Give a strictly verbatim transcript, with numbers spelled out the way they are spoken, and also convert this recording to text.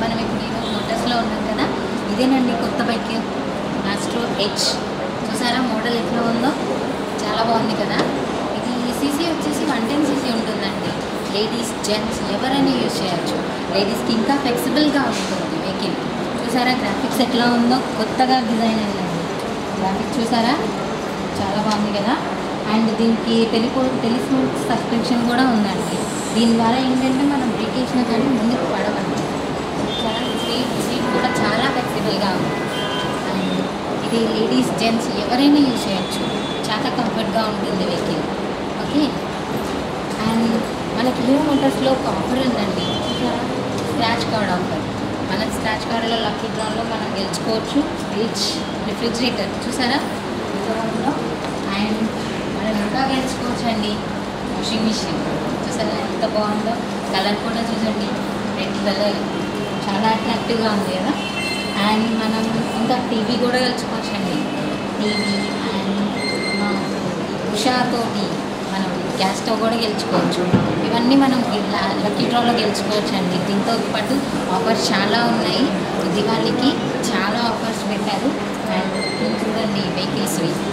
మనం ఇప్పుడు ఈరోజు మోటార్స్లో ఉన్నాం కదా, ఇదేనండి కొత్త బైక్ ఆస్ట్రో హెచ్. చూసారా మోడల్ ఎట్లా ఉందో, చాలా బాగుంది కదా. ఇది సీసీ వచ్చేసి వన్ టెన్ సీసీ ఉంటుందండి. లేడీస్ జెంట్స్ ఎవరైనా యూజ్ చేయొచ్చు. లేడీస్కి ఇంకా ఫ్లెక్సిబుల్గా ఉంటుంది వెహికల్. చూసారా గ్రాఫిక్స్ ఎట్లా ఉందో, కొత్తగా డిజైన్ అయిందండి. గ్రాఫిక్స్ చూసారా చాలా బాగుంది కదా. అండ్ దీనికి టెలిఫో టెలిస్కోప్ సబ్స్క్రిప్షన్ కూడా ఉందండి. దీని ద్వారా ఏంటంటే మనం బ్రేక్ వేసినా కానీ ముందుకు పడవండి. చాలా సీట్ సీట్ కూడా చాలా ఫ్లెక్సిబుల్గా ఉంది. అండ్ ఇది లేడీస్ జెంట్స్ ఎవరైనా యూజ్ చేయొచ్చు. చాలా కంఫర్ట్గా ఉంటుంది వెహికల్. ఓకే. అండ్ మనకి హీరో మోటార్స్లో ఒక ఆఫర్ ఉందండి, స్క్రాచ్ కార్డ్ ఆఫర్. మన స్క్రాచ్ కార్డులో లక్కీ డ్రాలో మనం గెలుచుకోవచ్చు రిచ్ రిఫ్రిజిరేటర్. చూసారా డ్రాలో. అండ్ మనం ఇంకా గెలుచుకోవచ్చు అండి వాషింగ్ మిషన్. చూసారా ఎంత బాగుందో. కలర్ కూడా చూడండి, రెడ్ కలర్ చాలా అట్రాక్టివ్గా ఉంది కదా. అండ్ మనం ఇంకా టీవీ కూడా గెలుచుకోవచ్చు అండి. టీవీ అండ్ ఉషాతోటి మనం గ్యాస్ స్టవ్ కూడా గెలుచుకోవచ్చు. ఇవన్నీ మనం లక్కీ డ్రాలో గెలుచుకోవచ్చు అండి. దీంతో పాటు ఆఫర్స్ చాలా ఉన్నాయి. దివాళీకి చాలా ఆఫర్స్ పెట్టారు. అండ్ చూడండి వెహికల్స్వి